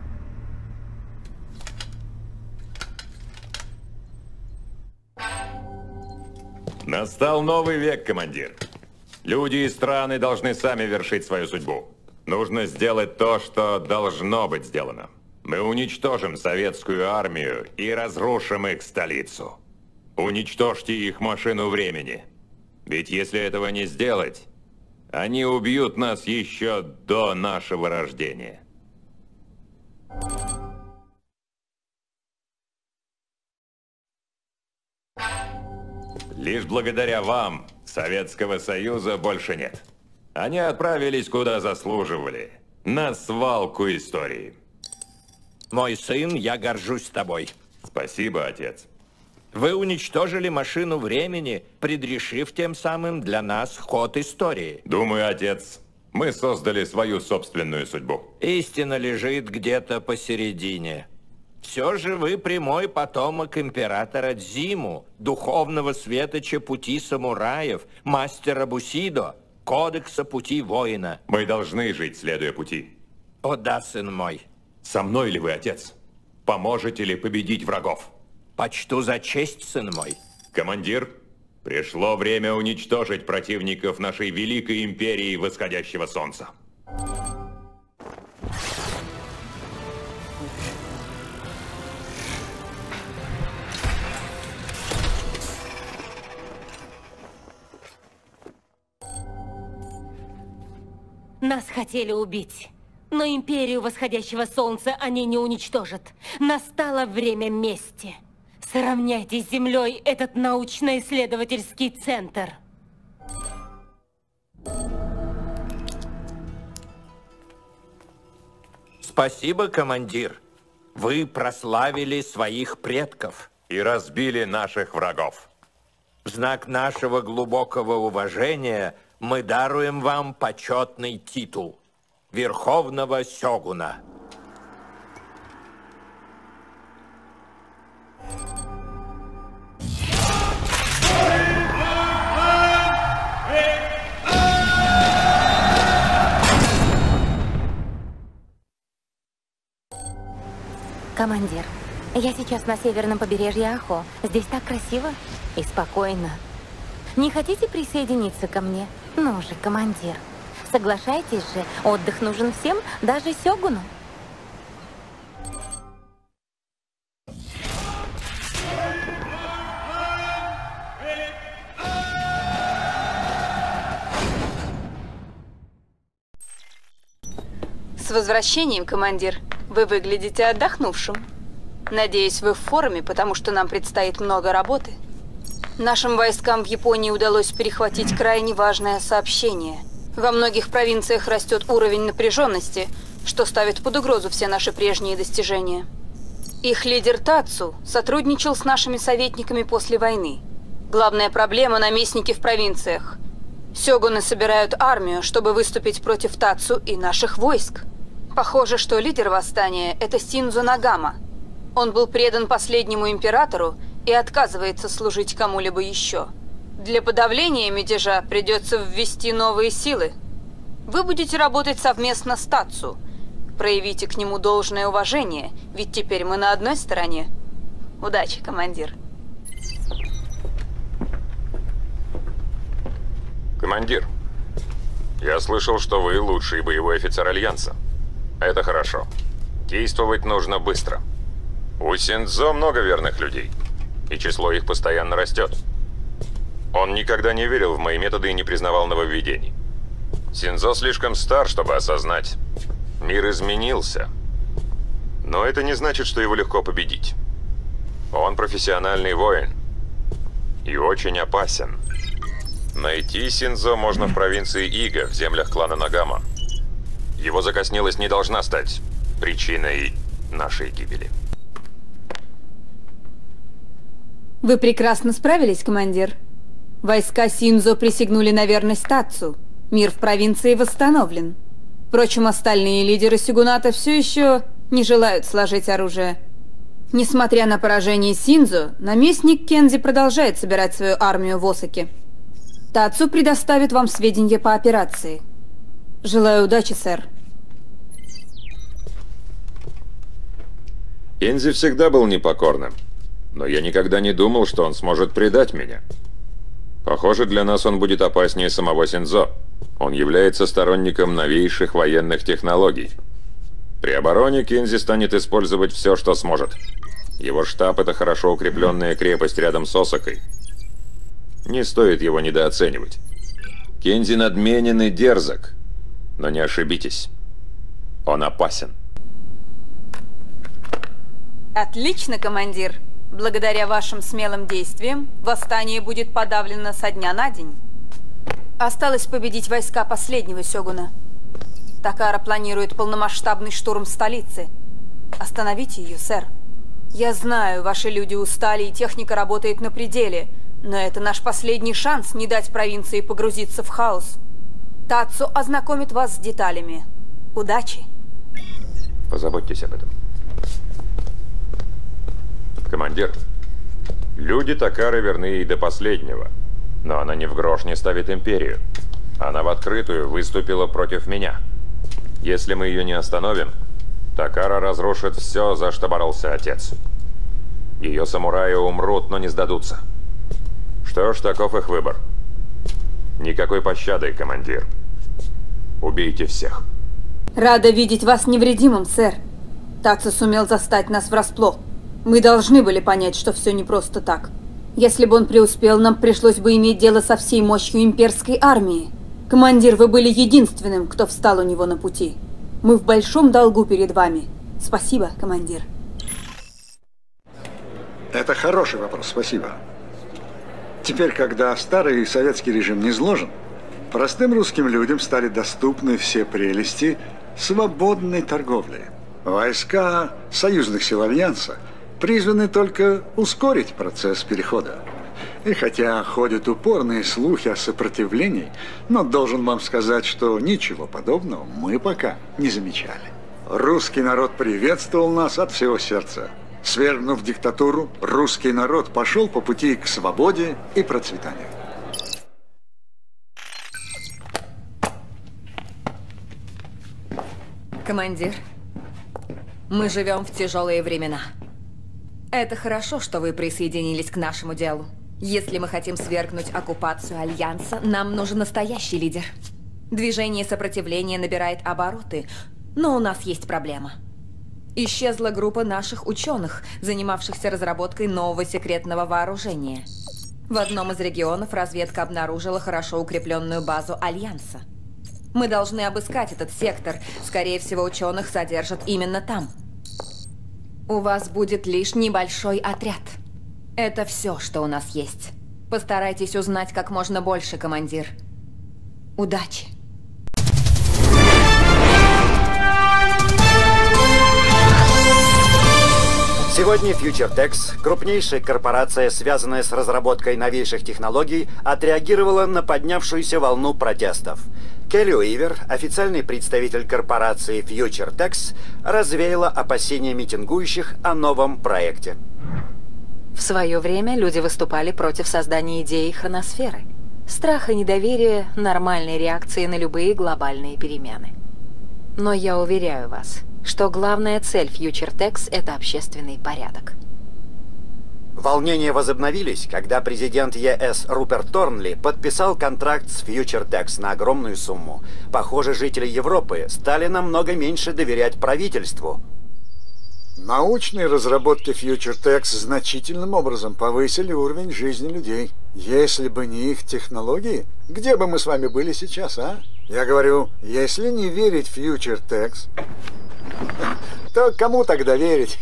Настал новый век, командир. Люди и страны должны сами вершить свою судьбу. Нужно сделать то, что должно быть сделано. Мы уничтожим советскую армию и разрушим их столицу. Уничтожьте их машину времени. Ведь если этого не сделать, они убьют нас еще до нашего рождения. Лишь благодаря вам Советского Союза больше нет. Они отправились куда заслуживали. На свалку истории. Мой сын, я горжусь тобой. Спасибо, отец. Вы уничтожили машину времени, предрешив тем самым для нас ход истории. Думаю, отец, мы создали свою собственную судьбу. Истина лежит где-то посередине. Все же вы прямой потомок императора Дзиму, духовного светоча пути самураев, мастера Бусидо, кодекса пути воина. Мы должны жить, следуя пути. О да, сын мой. Со мной ли вы, отец? Поможете ли победить врагов? Почту за честь, сын мой. Командир, пришло время уничтожить противников нашей великой империи восходящего солнца. Нас хотели убить, но империю восходящего солнца они не уничтожат. Настало время мести. Сравняйте с землей этот научно-исследовательский центр. Спасибо, командир. Вы прославили своих предков. И разбили наших врагов. В знак нашего глубокого уважения мы даруем вам почетный титул Верховного Сёгуна. Командир, я сейчас на северном побережье Ахо. Здесь так красиво и спокойно. Не хотите присоединиться ко мне? Ну же, командир, соглашайтесь же, отдых нужен всем, даже Сёгуну. С возвращением, командир. Вы выглядите отдохнувшим. Надеюсь, вы в форме, потому что нам предстоит много работы. Нашим войскам в Японии удалось перехватить крайне важное сообщение. Во многих провинциях растет уровень напряженности, что ставит под угрозу все наши прежние достижения. Их лидер Тацу сотрудничал с нашими советниками после войны. Главная проблема – наместники в провинциях. Сёгуны собирают армию, чтобы выступить против Тацу и наших войск. Похоже, что лидер восстания – это Синдзо Нагама. Он был предан последнему императору и отказывается служить кому-либо еще. Для подавления мятежа придется ввести новые силы. Вы будете работать совместно с Тацу. Проявите к нему должное уважение, ведь теперь мы на одной стороне. Удачи, командир. Командир, я слышал, что вы лучший боевой офицер Альянса. Это хорошо. Действовать нужно быстро. У Синдзо много верных людей, и число их постоянно растет. Он никогда не верил в мои методы и не признавал нововведений. Синдзо слишком стар, чтобы осознать. Мир изменился. Но это не значит, что его легко победить. Он профессиональный воин. И очень опасен. Найти Синдзо можно в провинции Ига, в землях клана Нагама. Его закоснелость не должна стать причиной нашей гибели. Вы прекрасно справились, командир. Войска Синдзо присягнули на верность Тацу. Мир в провинции восстановлен. Впрочем, остальные лидеры сёгуната все еще не желают сложить оружие. Несмотря на поражение Синдзо, наместник Кензи продолжает собирать свою армию в Осаке. Тацу предоставит вам сведения по операции. Желаю удачи, сэр. Кензи всегда был непокорным, но я никогда не думал, что он сможет предать меня. Похоже, для нас он будет опаснее самого Синдзо. Он является сторонником новейших военных технологий. При обороне Кензи станет использовать все, что сможет. Его штаб — это хорошо укрепленная крепость рядом с Осакой. Не стоит его недооценивать. Кензи надменен и дерзок, но не ошибитесь. Он опасен. Отлично, командир. Благодаря вашим смелым действиям, восстание будет подавлено со дня на день. Осталось победить войска последнего сёгуна. Такара планирует полномасштабный штурм столицы. Остановите ее, сэр. Я знаю, ваши люди устали и техника работает на пределе, но это наш последний шанс не дать провинции погрузиться в хаос. Тацу ознакомит вас с деталями. Удачи! Позаботьтесь об этом. Командир, люди Такары верны ей до последнего, но она ни в грош не ставит империю. Она в открытую выступила против меня. Если мы ее не остановим, Такара разрушит все, за что боролся отец. Ее самураи умрут, но не сдадутся. Что ж, таков их выбор. Никакой пощады, командир. Убейте всех. Рада видеть вас невредимым, сэр. Тацу сумел застать нас врасплох. Мы должны были понять, что все не просто так. Если бы он преуспел, нам пришлось бы иметь дело со всей мощью имперской армии. Командир, вы были единственным, кто встал у него на пути. Мы в большом долгу перед вами. Спасибо, командир. Это хороший вопрос, спасибо. Теперь, когда старый советский режим низложен, простым русским людям стали доступны все прелести свободной торговли. Войска союзных сил Альянса призваны только ускорить процесс перехода. И хотя ходят упорные слухи о сопротивлении, но должен вам сказать, что ничего подобного мы пока не замечали. Русский народ приветствовал нас от всего сердца. Свергнув диктатуру, русский народ пошел по пути к свободе и процветанию. Командир, Мы живем в тяжелые времена. Это хорошо, что вы присоединились к нашему делу. Если мы хотим свергнуть оккупацию Альянса, нам нужен настоящий лидер. Движение сопротивления набирает обороты, но у нас есть проблема. Исчезла группа наших ученых, занимавшихся разработкой нового секретного вооружения. В одном из регионов разведка обнаружила хорошо укрепленную базу Альянса. Мы должны обыскать этот сектор. Скорее всего, ученых содержат именно там. У вас будет лишь небольшой отряд. Это все, что у нас есть. Постарайтесь узнать как можно больше, командир. Удачи! Сегодня FutureTex, крупнейшая корпорация, связанная с разработкой новейших технологий, отреагировала на поднявшуюся волну протестов. Келли Уивер, официальный представитель корпорации FutureTex, развеяла опасения митингующих о новом проекте. В свое время люди выступали против создания идеи хроносферы. Страх и недоверие – нормальные реакции на любые глобальные перемены. Но я уверяю вас, что главная цель FutureTex – это общественный порядок. Волнения возобновились, когда президент ЕС Руперт Торнли подписал контракт с FutureTex на огромную сумму. Похоже, жители Европы стали намного меньше доверять правительству. Научные разработки FutureTex значительным образом повысили уровень жизни людей. Если бы не их технологии, где бы мы с вами были сейчас, а? Я говорю, если не верить FutureTex, то кому тогда верить?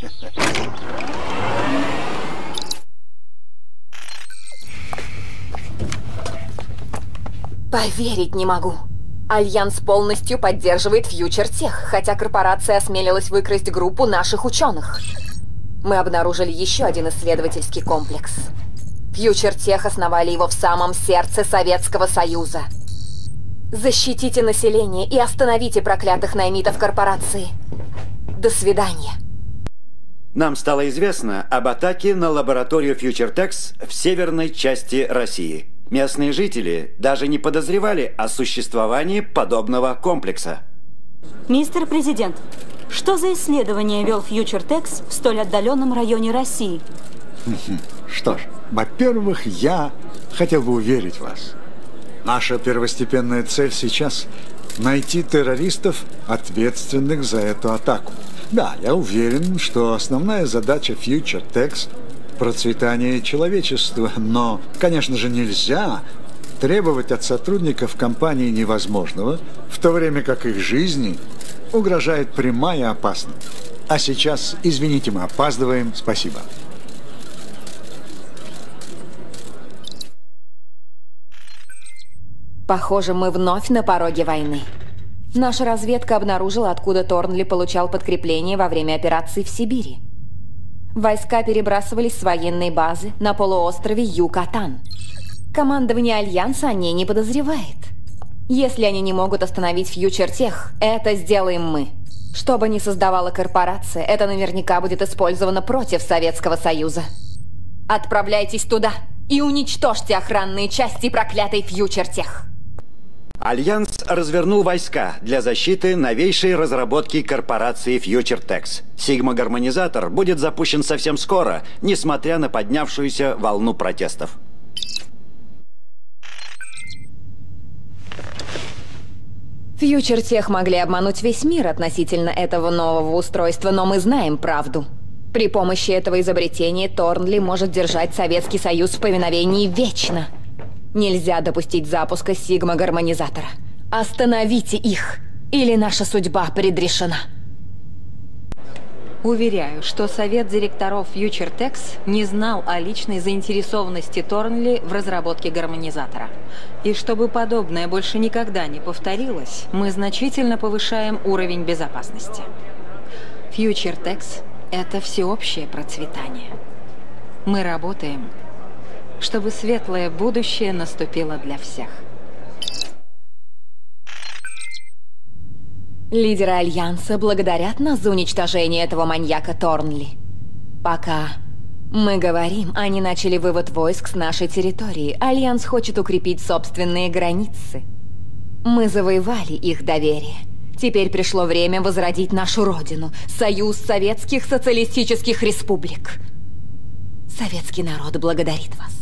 Поверить не могу. Альянс полностью поддерживает FutureTech, хотя корпорация осмелилась выкрасть группу наших ученых. Мы обнаружили еще один исследовательский комплекс. FutureTech основали его в самом сердце Советского Союза. Защитите население и остановите проклятых наймитов корпорации. До свидания. Нам стало известно об атаке на лабораторию FutureTex в северной части России. Местные жители даже не подозревали о существовании подобного комплекса. Мистер Президент, что за исследование вел FutureTex в столь отдаленном районе России? Что ж, во-первых, я хотел бы уверить вас. Наша первостепенная цель сейчас – найти террористов, ответственных за эту атаку. Да, я уверен, что основная задача FutureTex – процветание человечества, но, конечно же, нельзя требовать от сотрудников компании невозможного, в то время как их жизни угрожает прямая опасность. А сейчас, извините, мы опаздываем. Спасибо. Похоже, мы вновь на пороге войны. Наша разведка обнаружила, откуда Торнли получал подкрепление во время операции в Сибири. Войска перебрасывались с военной базы на полуострове Юкатан. Командование Альянса о ней не подозревает. Если они не могут остановить FutureTech, это сделаем мы. Что бы ни создавала корпорация, это наверняка будет использовано против Советского Союза. Отправляйтесь туда и уничтожьте охранные части проклятой FutureTech. Альянс развернул войска для защиты новейшей разработки корпорации FutureTex. Сигма-гармонизатор будет запущен совсем скоро, несмотря на поднявшуюся волну протестов. FutureTech могли обмануть весь мир относительно этого нового устройства, но мы знаем правду. При помощи этого изобретения Торнли может держать Советский Союз в повиновении вечно. Нельзя допустить запуска Сигма-гармонизатора. Остановите их, или наша судьба предрешена. Уверяю, что совет директоров FutureTex не знал о личной заинтересованности Торнли в разработке гармонизатора. И чтобы подобное больше никогда не повторилось, мы значительно повышаем уровень безопасности. FutureTex – это всеобщее процветание. Мы работаем, чтобы светлое будущее наступило для всех. Лидеры Альянса благодарят нас за уничтожение этого маньяка Торнли. Пока мы говорим, они начали вывод войск с нашей территории. Альянс хочет укрепить собственные границы. Мы завоевали их доверие. Теперь пришло время возродить нашу родину. Союз Советских Социалистических Республик. Советский народ благодарит вас.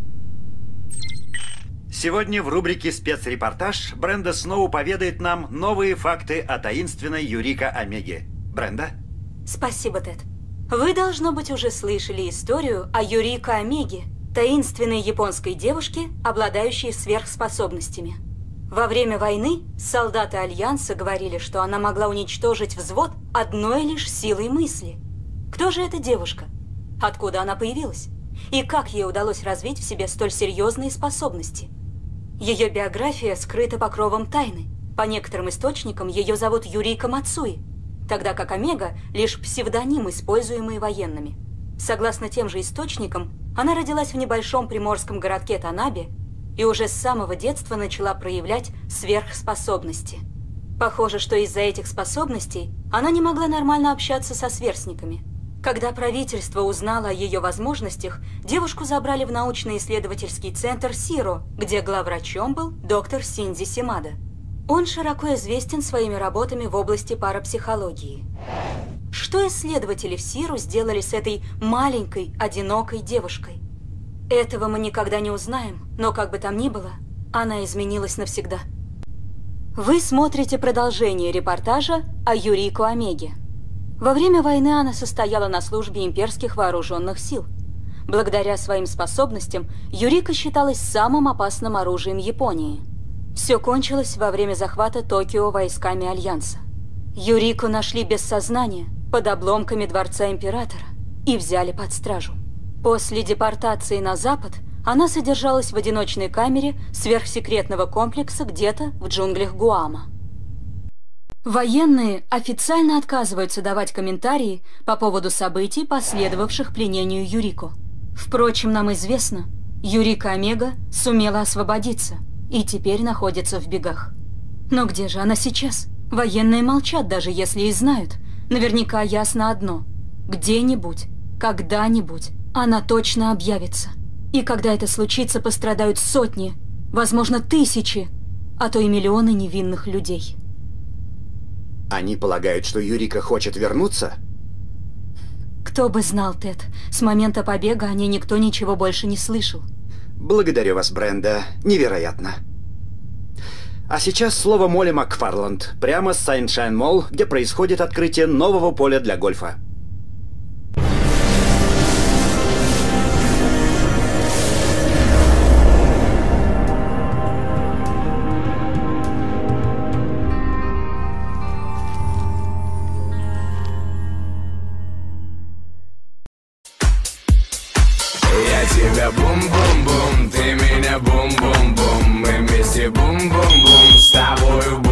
Сегодня в рубрике «Спецрепортаж» Бренда Сноу поведает нам новые факты о таинственной Юрико Омеге. Бренда? Спасибо, Тед. Вы, должно быть, уже слышали историю о Юрико Омеге, таинственной японской девушке, обладающей сверхспособностями. Во время войны солдаты Альянса говорили, что она могла уничтожить взвод одной лишь силой мысли. Кто же эта девушка? Откуда она появилась? И как ей удалось развить в себе столь серьезные способности? Ее биография скрыта покровом тайны. По некоторым источникам ее зовут Юрико Мацуи, тогда как Омега – лишь псевдоним, используемый военными. Согласно тем же источникам, она родилась в небольшом приморском городке Танабе и уже с самого детства начала проявлять сверхспособности. Похоже, что из-за этих способностей она не могла нормально общаться со сверстниками. Когда правительство узнало о ее возможностях, девушку забрали в научно-исследовательский центр СИРО, где главврачом был доктор Синдзи Симада. Он широко известен своими работами в области парапсихологии. Что исследователи в СИРО сделали с этой маленькой, одинокой девушкой? Этого мы никогда не узнаем, но как бы там ни было, она изменилась навсегда. Вы смотрите продолжение репортажа о Юрико Омеге. Во время войны она состояла на службе имперских вооруженных сил. Благодаря своим способностям Юрико считалась самым опасным оружием Японии. Все кончилось во время захвата Токио войсками Альянса. Юрико нашли без сознания под обломками дворца императора и взяли под стражу. После депортации на Запад она содержалась в одиночной камере сверхсекретного комплекса где-то в джунглях Гуама. Военные официально отказываются давать комментарии по поводу событий, последовавших пленению Юрико. Впрочем, нам известно, Юрико Омега сумела освободиться и теперь находится в бегах. Но где же она сейчас? Военные молчат, даже если и знают. Наверняка ясно одно. Где-нибудь, когда-нибудь она точно объявится. И когда это случится, пострадают сотни, возможно, тысячи, а то и миллионы невинных людей. Они полагают, что Юрико хочет вернуться? Кто бы знал, Тед. С момента побега о ней никто ничего больше не слышал. Благодарю вас, Бренда. Невероятно. А сейчас слово Молли Макфарланд, прямо с Сайншайн Молл, где происходит открытие нового поля для гольфа. Я тебя бум-бум-бум, ты меня бум-бум-бум, мы вместе бум-бум-бум, с тобою бум.